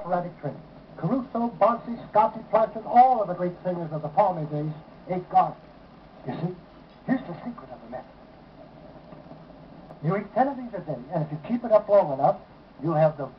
operatic training. Caruso, Bonsi, Scotti, Plaster, all of the great singers of the palmy days ate garlic. You see, here's the secret of the method. You eat 10 of these a day, and if you keep it up long enough, you'll have the